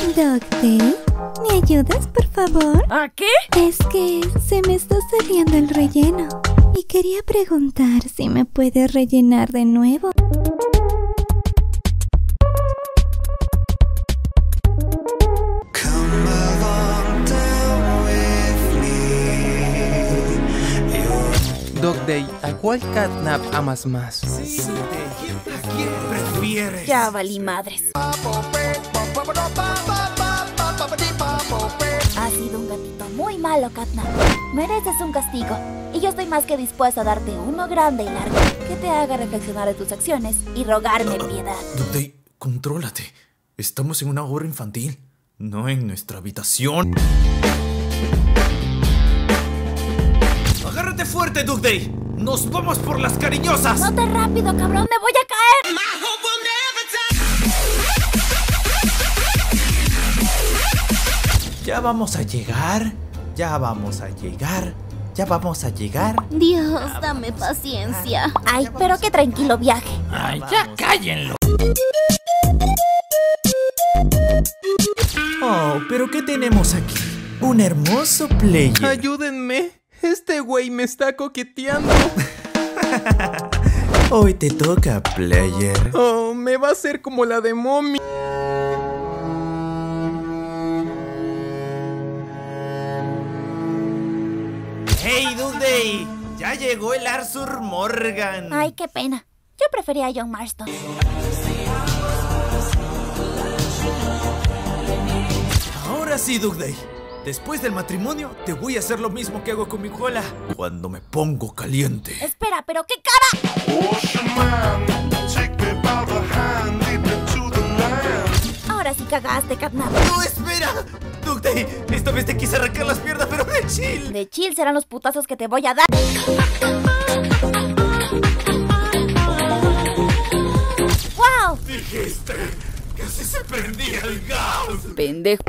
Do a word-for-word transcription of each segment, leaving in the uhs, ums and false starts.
Dogday, ¿me ayudas, por favor? ¿A qué? Es que se me está saliendo el relleno y quería preguntar si me puedes rellenar de nuevo. Dogday, ¿a cuál catnap amas más? Sí, Dogday, ¿a quién prefieres? Ya valí madres. Has sido un gatito muy malo, Catnap. Mereces un castigo. Y yo estoy más que dispuesta a darte uno grande y largo que te haga reflexionar de tus acciones y rogarme piedad. Dogday, contrólate. Estamos en una obra infantil, no en nuestra habitación. ¡Agárrate fuerte, Dogday! ¡Nos vamos por las cariñosas! ¡No te rápido, cabrón! ¡Me voy a caer! Ya vamos a llegar, ya vamos a llegar, ya vamos a llegar. Dios, dame paciencia. Ay, pero qué tranquilo viaje. ¡Ay, ya cállenlo! Oh, pero ¿qué tenemos aquí? Un hermoso player. ¡Ayúdenme! Este güey me está coqueteando. Hoy te toca, player. Oh, me va a hacer como la de Mommy. ¡Hey, Dogday! ¡Ya llegó el Arthur Morgan! Ay, qué pena. Yo prefería a John Marston. Ahora sí, Dogday. Después del matrimonio, te voy a hacer lo mismo que hago con mi cola cuando me pongo caliente. Espera, ¿pero qué cara? Ahora sí cagaste, Catnap. ¡No, espera! Dogday, esta vez te quise arrancar las piernas, pero de chill. De chill serán los putazos que te voy a dar. ¡Wow! Dijiste que así se prendía el gas. Pendejo.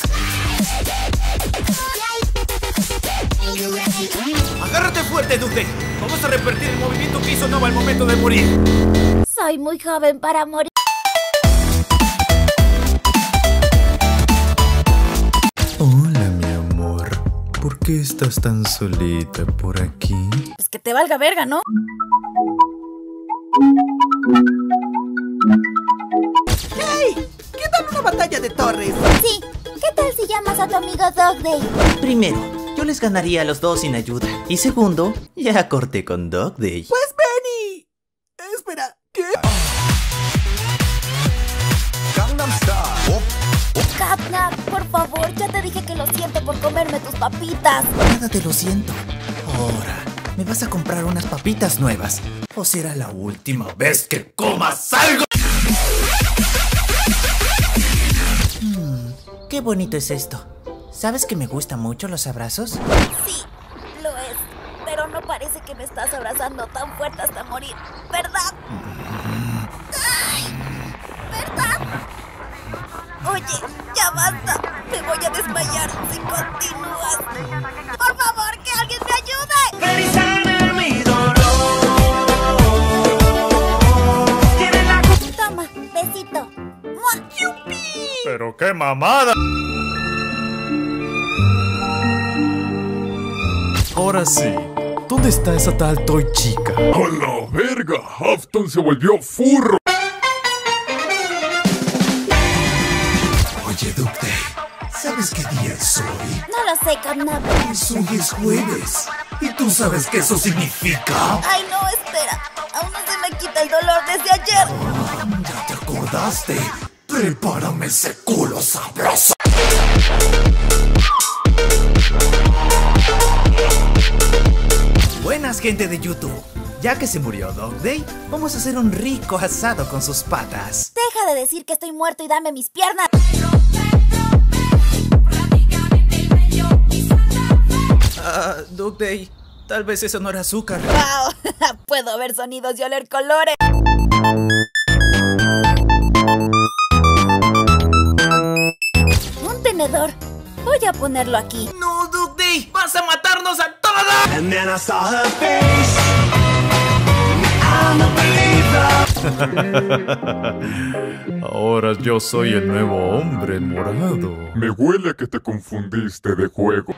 Agárrate fuerte, Dogday. Vamos a repetir el movimiento que hizo Nova al momento de morir. Soy muy joven para morir. Hola, mi amor. ¿Por qué estás tan solita por aquí? Pues que te valga verga, ¿no? ¡Hey! ¿Qué tal una batalla de torres? Sí. ¿Qué tal si llamas a tu amigo Dogday? Primero, yo les ganaría a los dos sin ayuda. Y segundo, ya corté con Dogday. Pues Benny. Espera, ¿qué? Catnap, por favor, ya te dije que lo siento por comerme tus papitas. Nada te lo siento. Ahora, ¿me vas a comprar unas papitas nuevas? ¿O será la última vez que comas algo? Hmm, qué bonito es esto. ¿Sabes que me gustan mucho los abrazos? Sí, lo es. Pero no parece que me estás abrazando tan fuerte hasta morir, ¿verdad? Ay, ¿verdad? Oye, ya basta. Me voy a desmayar si continúas. Por favor, que alguien me ayude. Toma, besito. ¡Mua! ¡Yupi! ¡Pero qué mamada! Ahora sí, ¿dónde está esa tal Toy Chica? ¡A la verga! ¡Afton se volvió furro! Oye, Dogday, ¿sabes qué día es hoy? No lo sé, Catnap. Hoy es jueves. ¿Y tú sabes qué eso significa? Ay, no, espera. Aún no se me quita el dolor desde ayer. ¿Ya te acordaste? Prepárame ese culo sabroso. Buenas, gente de YouTube. Ya que se murió Dogday, vamos a hacer un rico asado con sus patas. Deja de decir que estoy muerto y dame mis piernas. Ah, Dogday, tal vez eso no era azúcar. ¡Wow! Puedo ver sonidos y oler colores. Un tenedor. Voy a ponerlo aquí. ¡No, Dogday! ¡Vas a matarnos a todas! Ahora yo soy el nuevo hombre morado. Me huele a que te confundiste de juego.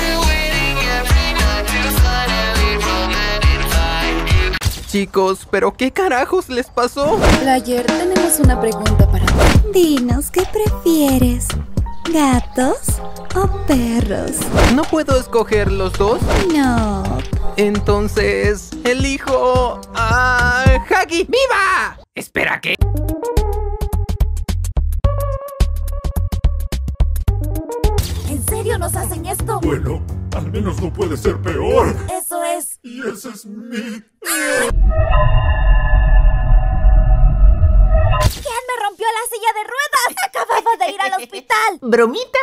Chicos, ¿pero qué carajos les pasó? Player, tenemos una pregunta para ti. Dinos, ¿qué prefieres? ¿Gatos o perros? ¿No puedo escoger los dos? No. Entonces, elijo a Huggy. ¡Viva! Espera, ¿qué? ¿En serio nos hacen esto? Bueno, al menos no puede ser peor. Eso es. Y ese es mi... ¿Quién me rompió la silla de ruedas? Acababa de ir al hospital. ¿Bromita?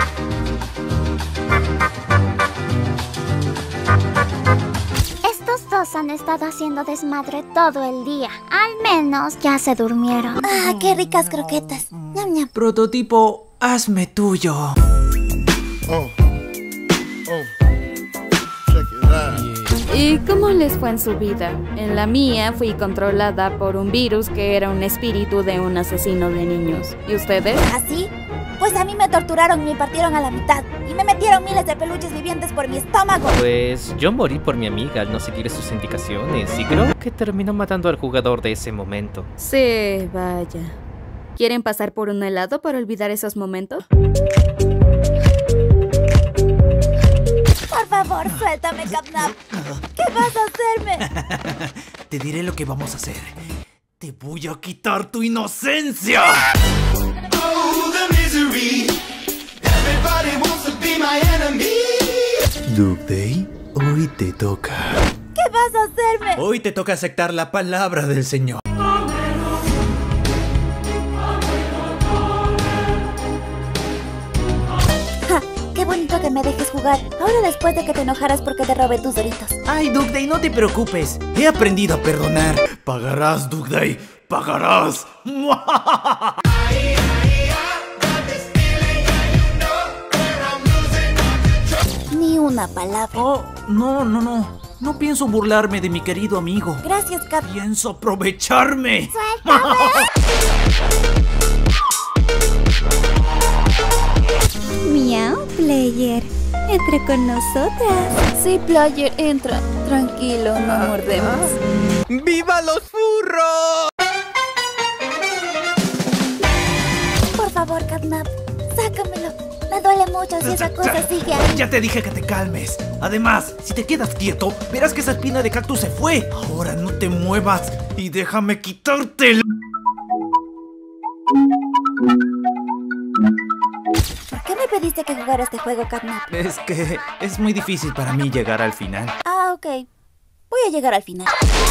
Estos dos han estado haciendo desmadre todo el día. Al menos ya se durmieron. Ah, qué ricas croquetas. Ñam, ñam. Prototipo, hazme tuyo. Oh. Oh. Check it out. ¿Y cómo les fue en su vida? En la mía fui controlada por un virus que era un espíritu de un asesino de niños. ¿Y ustedes? ¿Así? Pues a mí me torturaron y me partieron a la mitad. Y me metieron miles de peluches vivientes por mi estómago. Pues yo morí por mi amiga al no seguir sus indicaciones y creo que terminó matando al jugador de ese momento. Sí, vaya. ¿Quieren pasar por un helado para olvidar esos momentos? Por favor, suéltame, Catnap. ¿Qué vas a hacerme? Te diré lo que vamos a hacer. Te voy a quitar tu inocencia. Dugday, hoy te toca. ¿Qué vas a hacerme? Hoy te toca aceptar la palabra del Señor. Ja, qué bonito que me dejes jugar. Ahora después de que te enojaras porque te robé tus doritos. Ay, Dugday, no te preocupes. He aprendido a perdonar. Pagarás, Dugday. Pagarás. Ni una palabra. Oh, no, no, no. No pienso burlarme de mi querido amigo. Gracias, Cat. Pienso aprovecharme. Miau, Player. Entra con nosotras. Sí, Player, entra. Tranquilo, no mordemos. ¡Viva los furros! Por favor, Catnap, sácamelo. Me duele mucho si esa cosa sigue ahí. Ya te dije que te calmes. Además, si te quedas quieto, verás que esa espina de cactus se fue. Ahora no te muevas y déjame quitártela. ¿Por qué me pediste que jugara este juego, Catnap? Es que es muy difícil para mí llegar al final. Ah, ok. Voy a llegar al final.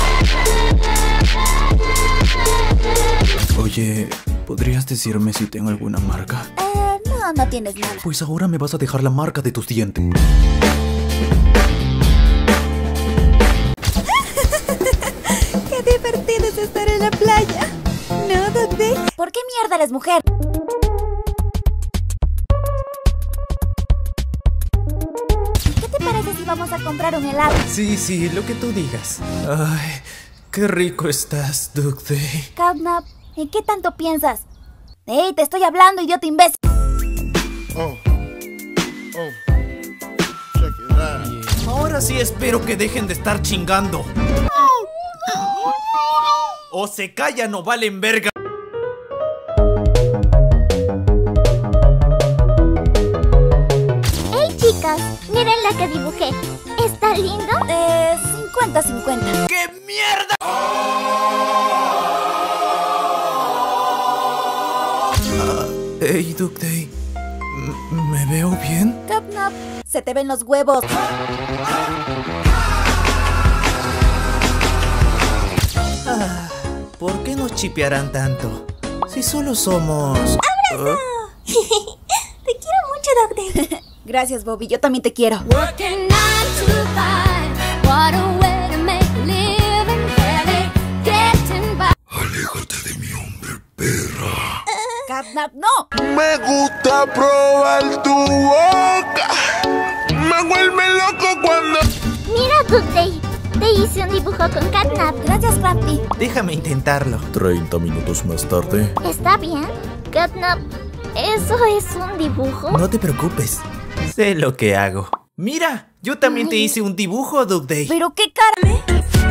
Oye, ¿podrías decirme si tengo alguna marca? Eh, no, no tienes nada. Pues ahora me vas a dejar la marca de tus dientes. ¡Qué divertido es estar en la playa! ¿No, Dugday? ¿Por qué mierda eres mujer? ¿Qué te parece si vamos a comprar un helado? Sí, sí, lo que tú digas. Ay, qué rico estás, Dugday. Catnap, ¿en qué tanto piensas? ¡Ey, te estoy hablando, idiota imbécil! Oh. Oh. Check it out. Ahora sí espero que dejen de estar chingando. O se callan o valen verga. ¡Hey, chicas! Miren la que dibujé. ¿Está lindo? Eh, cincuenta cincuenta. ¡Qué mierda! Hey, Dugday, ¿me veo bien? Catnap, se te ven los huevos. Ah, ¿por qué nos chipearán tanto? Si solo somos... ¡Abrazo! Te quiero mucho, Dugday. Gracias, Bobby, yo también te quiero. Aléjate de mi hombre, perra. Catnap, no. Me gusta probar tu boca. Me vuelve loco cuando... Mira, Dugday. Te hice un dibujo con Catnap. Gracias, Crafty. Déjame intentarlo. Treinta minutos más tarde. ¿Está bien? Catnap, ¿eso es un dibujo? No te preocupes. Sé lo que hago. Mira, yo también te hice un dibujo, Duck Day. ¿Pero qué cara?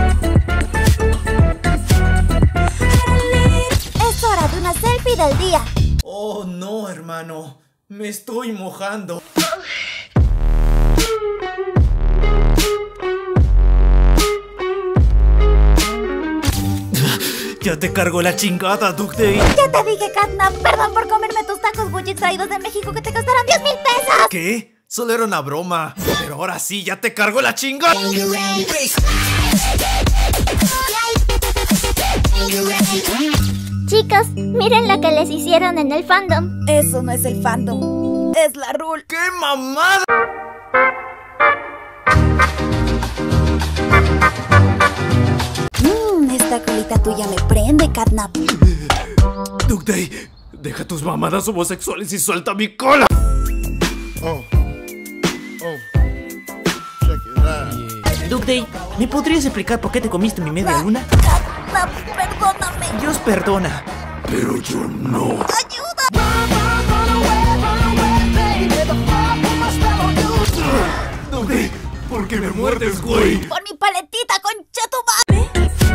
Es hora de una selfie del día. Oh, no, hermano. Me estoy mojando. Ya te cargo la chingada, Duck Day. Ya te dije, Catnap. Perdón por comerme tus tacos Gucci traídos de México que te costaron diez mil pesos. ¿Qué? Solo era una broma. Pero ahora sí, ya te cargo la chingada. Chicos, miren lo que les hicieron en el fandom. Eso no es el fandom. Es la rule. ¡Qué mamada! Mmm, esta colita tuya me prende, Catnap. Duck Day, deja tus mamadas homosexuales y suelta mi cola. Oh. Oh. Check it out. Duck Day, ¿me podrías explicar por qué te comiste mi media luna? Catnap, perdóname. Dios perdona. Pero yo no. ¡Ayuda! Duck Day, ¿por qué me muerdes, güey? Por mi paletita, concha tu madre.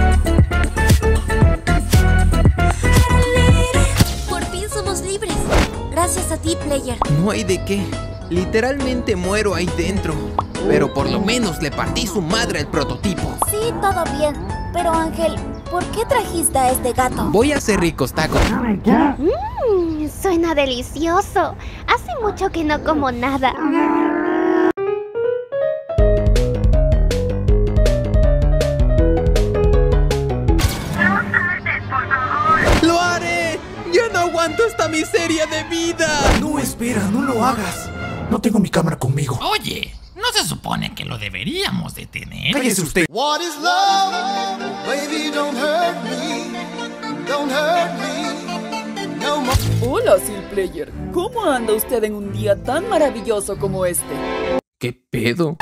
Por fin somos libres. Gracias a ti, Player. No hay de qué. Literalmente muero ahí dentro. Pero por lo menos le partí su madre al prototipo. Sí, todo bien. Pero Ángel, ¿por qué trajiste a este gato? Voy a hacer ricos tacos. Mmm, suena delicioso. Hace mucho que no como nada. ¡Lo haré! ¡Ya no aguanto esta miseria de vida! No, espera, no lo hagas. No tengo mi cámara conmigo. Oye, ¿no se supone que lo deberíamos de tener? Cállese usted. What is love? Baby, don't hurt me. Don't hurt me. No more. Hola, Seal Player. ¿Cómo anda usted en un día tan maravilloso como este? ¿Qué pedo?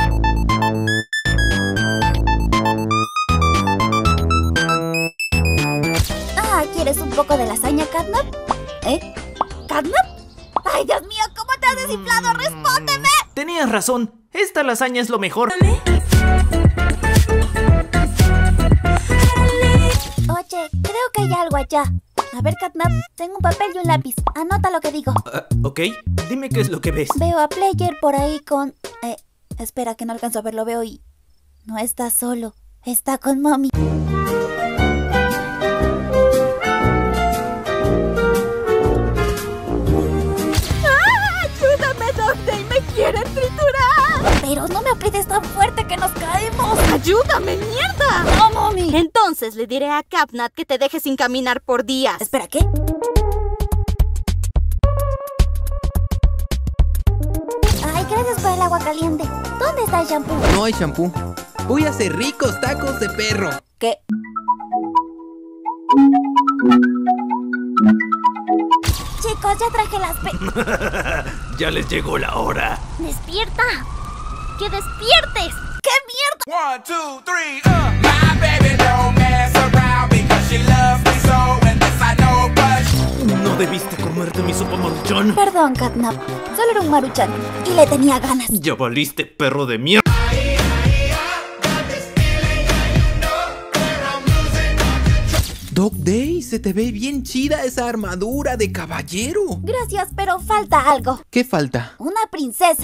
Ah, ¿quieres un poco de lasaña, Catnap? ¿Eh? ¿Catnap? ¡Ay, Dios mío! ¿Cómo te has desinflado? ¡Respóndeme! Tenías razón. Esta lasaña es lo mejor. Oye, creo que hay algo allá. A ver, Catnap, tengo un papel y un lápiz. Anota lo que digo. Uh, ok, dime qué es lo que ves. Veo a Player por ahí con... Eh, espera, que no alcanzo a verlo. Veo y... No está solo. Está con Mommy. ¡Quieren triturar! Pero no me aprietes tan fuerte que nos caemos. ¡Ayúdame, mierda! ¡No, mami! Entonces le diré a Catnap que te deje sin caminar por días. Espera, ¿qué? Ay, gracias por el agua caliente. ¿Dónde está el shampoo? No hay shampoo. Voy a hacer ricos tacos de perro. ¿Qué? Chicos, ya traje las pe... Ya les llegó la hora. ¡Despierta! ¡Que despiertes! ¡Qué mierda! One, two, three, uh. My baby don't mess around because she loves me so, and this I know, but... No debiste comerte mi sopa maruchan. Perdón, Catnap. Solo era un maruchan y le tenía ganas. Ya valiste, perro de mierda. Duck Day, se te ve bien chida esa armadura de caballero. Gracias, pero falta algo. ¿Qué falta? Una princesa.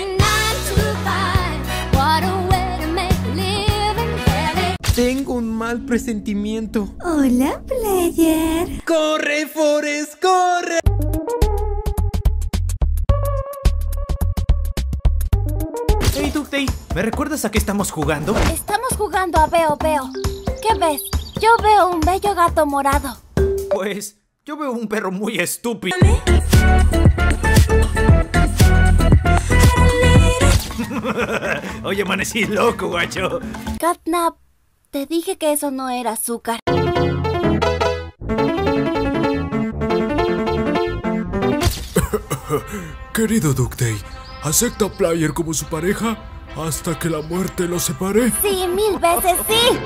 Tengo un mal presentimiento. Hola, Player. ¡Corre, Forrest, corre! Hey, Duck Day, ¿me recuerdas a qué estamos jugando? Estamos jugando a Veo Veo. ¿Qué ves? Yo veo un bello gato morado. Pues, yo veo un perro muy estúpido. Oye, amanecí loco, guacho. Catnap, te dije que eso no era azúcar. Querido Duck Day, ¿acepta a Player como su pareja hasta que la muerte los separe. Sí, mil veces sí.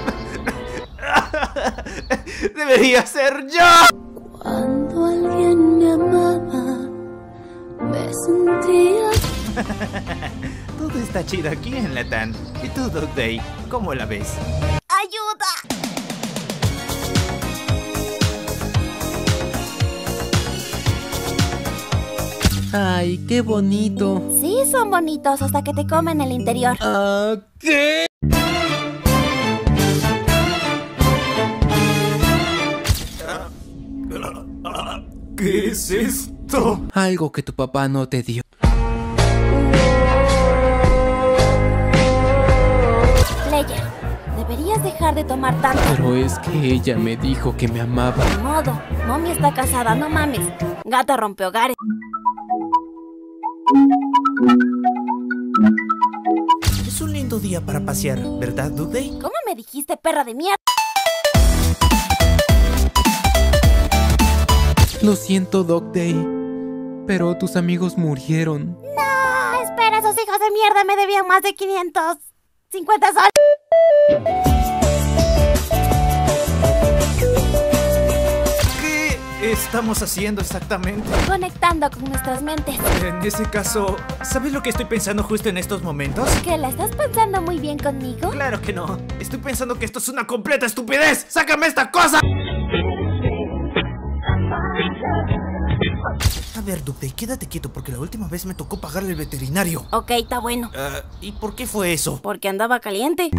¡Debería ser yo! Cuando alguien me amaba, me sentía... Todo está chido aquí en Latam. ¿Y tú, Dog Day? ¿Cómo la ves? ¡Ayuda! Ay, qué bonito. Sí, son bonitos hasta que te comen el interior. Ah, ¿qué? ¿Qué es esto? Algo que tu papá no te dio. Player, deberías dejar de tomar tanto. Pero es que ella me dijo que me amaba. De modo, Mommy está casada, no mames. Gata rompe hogares. Es un lindo día para pasear, ¿verdad, Dog Day? ¿Cómo me dijiste, perra de mierda? Lo siento, Dog Day, pero tus amigos murieron. No, espera, esos hijos de mierda me debían más de quinientos cincuenta soles. ¿Qué estamos haciendo exactamente? Conectando con nuestras mentes. En ese caso, ¿sabes lo que estoy pensando justo en estos momentos? ¿Que la estás pensando muy bien conmigo? Claro que no. Estoy pensando que esto es una completa estupidez. ¡Sácame esta cosa! A ver, Dog Day, quédate quieto porque la última vez me tocó pagarle el veterinario. Ok, está bueno. Uh, ¿Y por qué fue eso? Porque andaba caliente.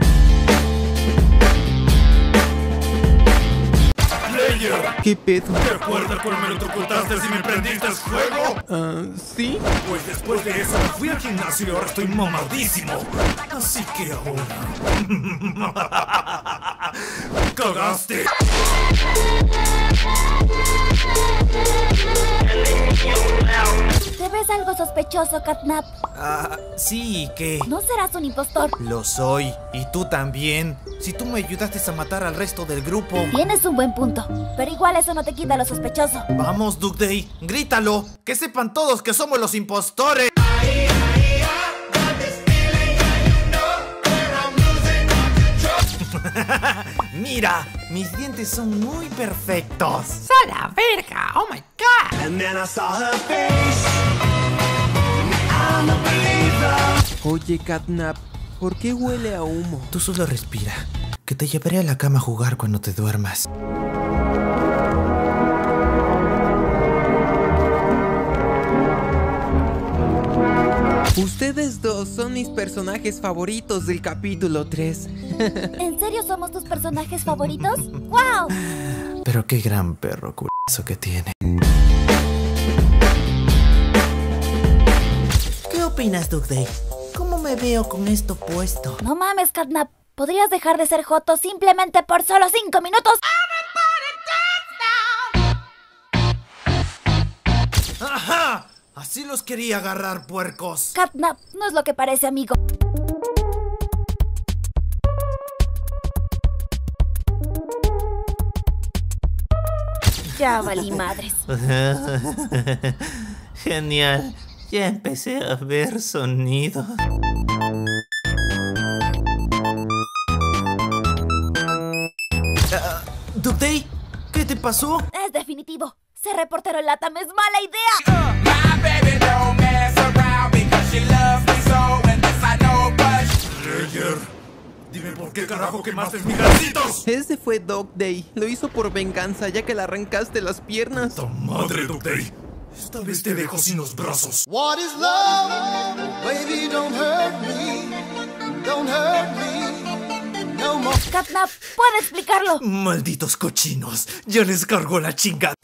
Player, ¿Qué pedo? ¿te acuerdas cuando me electrocutaste y me prendiste el juego? Ah, ¿sí? Pues después de eso me fui al gimnasio y ahora estoy mamadísimo. Así que ahora... ¡Cagaste! ¿Te ves algo sospechoso, Catnap? Ah, sí, ¿qué? ¿No serás un impostor? Lo soy. Y tú también. Si tú me ayudaste a matar al resto del grupo. Tienes un buen punto, pero igual eso no te quita lo sospechoso. Vamos, Dog Day, grítalo. Que sepan todos que somos los impostores. Mira, mis dientes son muy perfectos. ¡A la verga! ¡Oh my god! And then I saw her face. I'm a believer. Oye, Catnap, ¿por qué huele a humo? Tú solo respira. Que te llevaré a la cama a jugar cuando te duermas. Ustedes dos son mis personajes favoritos del capítulo tres. ¿En serio somos tus personajes favoritos? ¡Wow! Pero qué gran perro culazo que tiene. ¿Qué opinas, Dog Day? ¿Cómo me veo con esto puesto? No mames, Catnap. ¿Podrías dejar de ser joto simplemente por solo cinco minutos? ¡Ajá! Así los quería agarrar, puercos. Catnap, no es lo que parece, amigo. Ya valí madres. Genial. Ya empecé a ver sonido. Uh, Dog Day, ¿qué te pasó? Es definitivo. Ser reportero en Latam es mala idea. My baby don't mess around because she loves me so, and this I know, but Player, dime por qué carajo quemaste mis gasitos. Ese fue Dog Day. Lo hizo por venganza, ya que le arrancaste las piernas. ¡Ta madre, Dog Day! Esta vez te dejo sin los brazos. What is love? Baby, don't hurt me. Don't hurt me. No more. Catnap, ¿puede explicarlo? Malditos cochinos. Ya les cargo la chingada.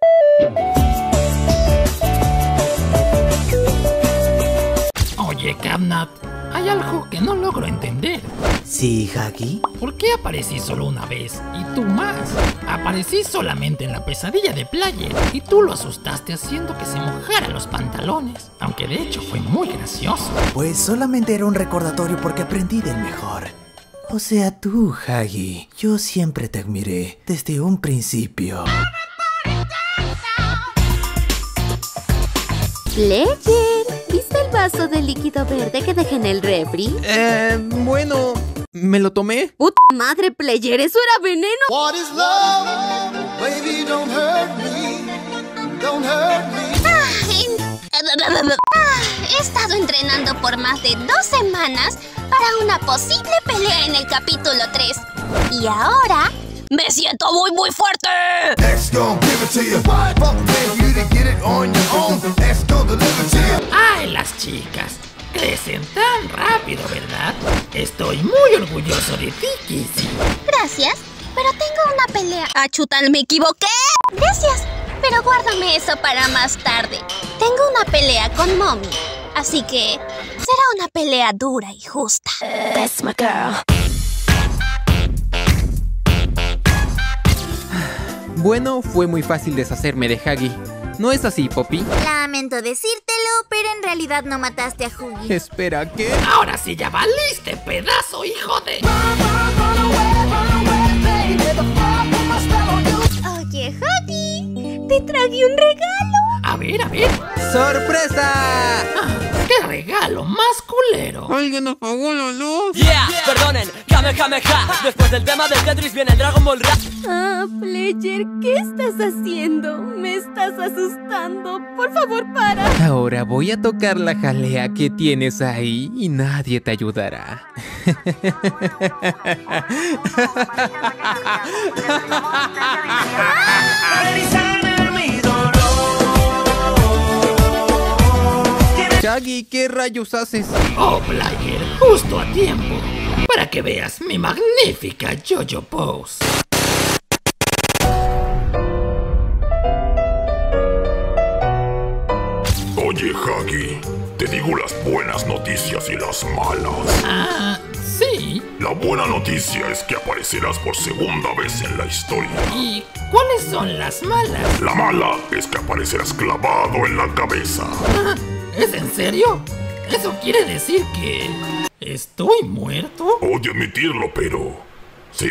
Oye, Catnap, hay algo que no logro entender. Sí, Huggy. ¿Por qué aparecí solo una vez y tú más? Aparecí solamente en la pesadilla de Player y tú lo asustaste haciendo que se mojara los pantalones, aunque de hecho fue muy gracioso. Pues solamente era un recordatorio porque aprendí del mejor. O sea, tú, Huggy. Yo siempre te admiré desde un principio. Player, ¿viste el vaso de líquido verde que dejé en el refri? Eh, bueno, me lo tomé. ¡Puta madre, player! ¡Eso era veneno! What is love? Baby, don't hurt me. Don't hurt me. He estado entrenando por más de dos semanas para una posible pelea en el capítulo tres. Y ahora me siento muy muy fuerte. Ay, las chicas crecen tan rápido, ¿verdad? Estoy muy orgulloso de ti, Kissy. Gracias, pero tengo una pelea. ¡Ah, chutal, me equivoqué! Gracias, pero guárdame eso para más tarde. Tengo una pelea con Mommy, así que será una pelea dura y justa. That's my girl. Bueno, fue muy fácil deshacerme de Huggy. ¿No es así, Poppy? Lamento decírtelo, pero en realidad no mataste a Huggy. Espera, ¿qué? Ahora sí ya valiste, pedazo, hijo de... Oye, Huggy, te traje un regalo. A ver, a ver. ¡Sorpresa! Ah, ¡qué regalo más culero! ¡Alguien apagó la luz! Yeah, perdonen, Kamehameha. Después del tema del Tetris viene el Dragon Ball Rap. Ah, player, ¿qué estás haciendo? Me estás asustando. Por favor, para. Ahora voy a tocar la jalea que tienes ahí y nadie te ayudará. Huggy, ¿qué rayos haces? Oh, player, justo a tiempo. Para que veas mi magnífica Jojo Pose. Oye, Huggy, te digo las buenas noticias y las malas. Ah, sí. La buena noticia es que aparecerás por segunda vez en la historia. ¿Y cuáles son las malas? La mala es que aparecerás clavado en la cabeza. Ah, ¿es en serio? ¿Eso quiere decir que estoy muerto? Odio admitirlo, pero... sí.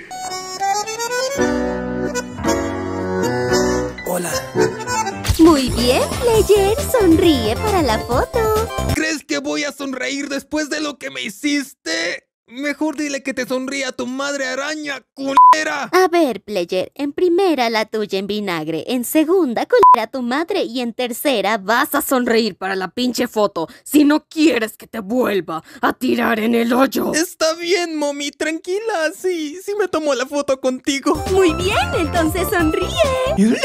Hola. Muy bien, player, sonríe para la foto. ¿Crees que voy a sonreír después de lo que me hiciste? Mejor dile que te sonría tu madre araña, culera. A ver, player, en primera la tuya en vinagre, en segunda culera tu madre y en tercera vas a sonreír para la pinche foto si no quieres que te vuelva a tirar en el hoyo. Está bien, mommy, tranquila, sí, sí me tomo la foto contigo. Muy bien, entonces sonríe.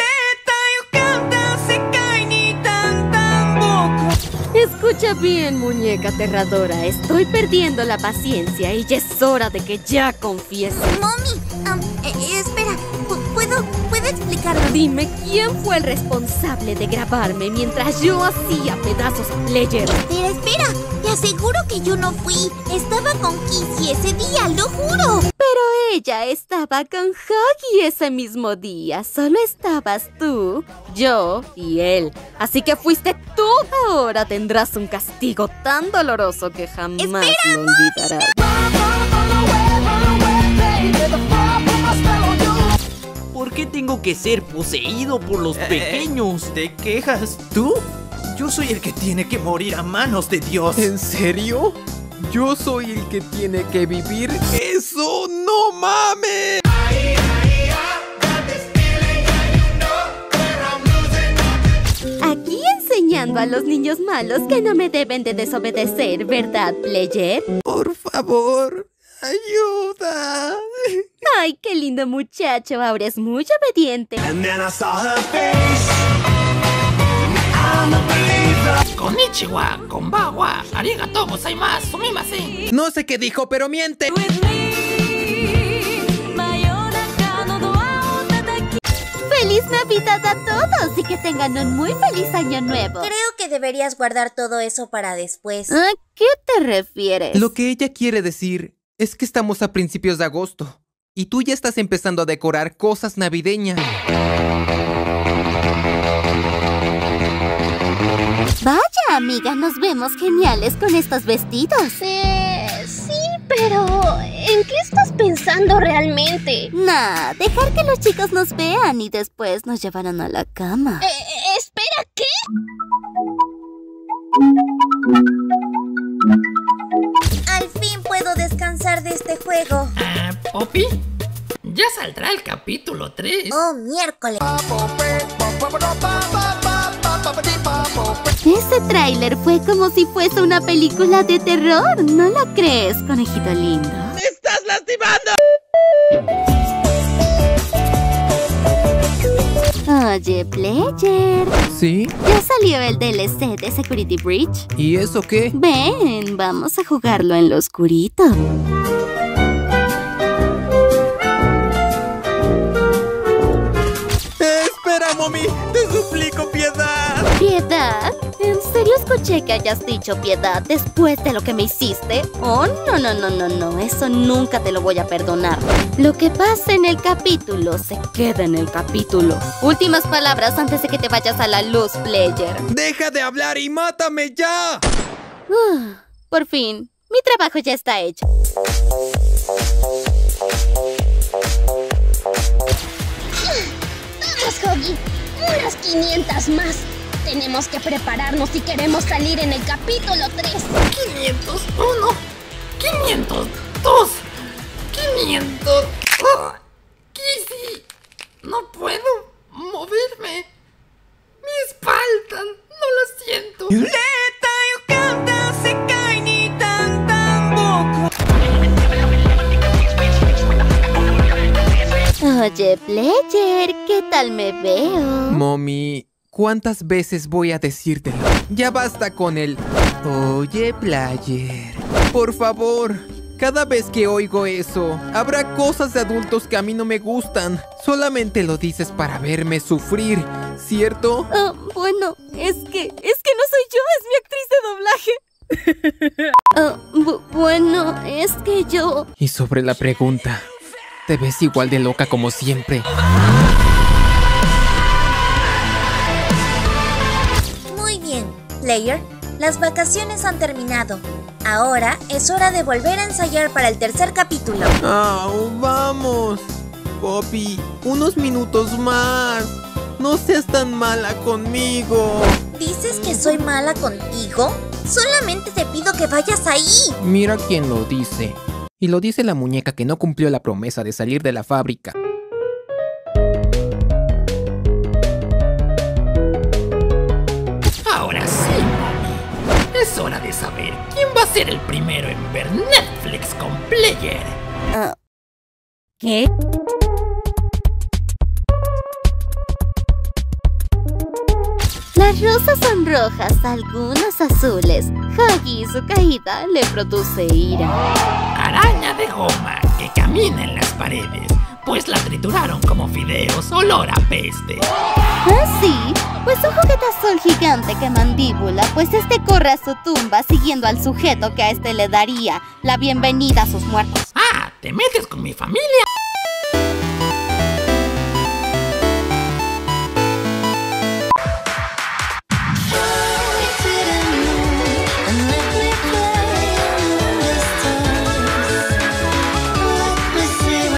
Escucha bien, muñeca aterradora. Estoy perdiendo la paciencia y ya es hora de que ya confieses. Mommy, um, eh, espera, ¿puedo, ¿puedo explicarlo? Dime quién fue el responsable de grabarme mientras yo hacía pedazos a player. Espera, espera, te aseguro que yo no fui. Estaba con Kissy ese día, lo juro. Pero ella estaba con Huggy ese mismo día. Solo estabas tú, yo y él. Así que fuiste tú. Ahora tendrás un castigo tan doloroso que jamás ¡Espera, lo olvidarás. ¿Por qué tengo que ser poseído por los pequeños? ¿Te quejas tú? Yo soy el que tiene que morir a manos de Dios. ¿En serio? Yo soy el que tiene que vivir eso. ¡No mames! Aquí enseñando a los niños malos que no me deben de desobedecer, ¿verdad, player? Por favor, ayuda. Ay, qué lindo muchacho, ahora es muy obediente. Konnichiwa, konbawa, arigatou gozaimasu, sumimasen. No sé qué dijo, pero miente. ¡Feliz Navidad a todos! Y que tengan un muy feliz año nuevo. Creo que deberías guardar todo eso para después. ¿A qué te refieres? Lo que ella quiere decir es que estamos a principios de agosto y tú ya estás empezando a decorar cosas navideñas. Vaya, amiga, nos vemos geniales con estos vestidos. Eh, sí, pero ¿en qué estás pensando realmente? Nah, dejar que los chicos nos vean y después nos llevarán a la cama. Eh, espera, ¿qué? hablar de este juego? Ah, Poppy, ya saldrá el capítulo tres. Oh, miércoles. Ese tráiler fue como si fuese una película de terror, ¿no lo crees, conejito lindo? ¡Me estás lastimando! Oye, Player. ¿Sí? Ya salió el D L C de Security Breach. ¿Y eso qué? Ven, vamos a jugarlo en lo oscurito. ¡Espera, mami! ¡Te suplico piedad! ¿Piedad? ¿En serio escuché que hayas dicho piedad después de lo que me hiciste? Oh, no, no, no, no, no. Eso nunca te lo voy a perdonar. Lo que pasa en el capítulo se queda en el capítulo. Últimas palabras antes de que te vayas a la luz, Player. ¡Deja de hablar y mátame ya! Uh, por fin, mi trabajo ya está hecho. Vamos, Huggy. Unas quinientas más. Tenemos que prepararnos si queremos salir en el capítulo tres. quinientos uno, quinientos dos, quinientos... Oh, Kissy, no puedo moverme. Mi espalda, no lo siento. Violeta, yo canta, se cae ni tan tan poco. Oye, Player, ¿qué tal me veo? Mommy, ¿cuántas veces voy a decírtelo? Ya basta con el... Oye, Player. Por favor, cada vez que oigo eso, habrá cosas de adultos que a mí no me gustan. Solamente lo dices para verme sufrir, ¿cierto? Oh, bueno, es que... es que no soy yo, es mi actriz de doblaje. Oh, bu- bueno, es que yo... Y sobre la pregunta, te ves igual de loca como siempre. Muy bien, Player. Las vacaciones han terminado. Ahora es hora de volver a ensayar para el tercer capítulo. ¡Oh, vamos! Poppy, unos minutos más. No seas tan mala conmigo. ¿Dices que soy mala contigo? Solamente te pido que vayas ahí. Mira quién lo dice. Y lo dice la muñeca que no cumplió la promesa de salir de la fábrica. Ahora sí, mami. Es hora de saber quién va a ser el primero en ver Netflix con Player. Uh, ¿Qué? Las rosas son rojas, algunas azules. Huggy y su caída le produce ira. Araña de goma que camina en las paredes, pues la trituraron como fideos, olor a peste. ¿Ah, sí? Pues un juguetazol gigante que mandíbula, pues este corre a su tumba siguiendo al sujeto que a este le daría la bienvenida a sus muertos. Ah, ¿te metes con mi familia?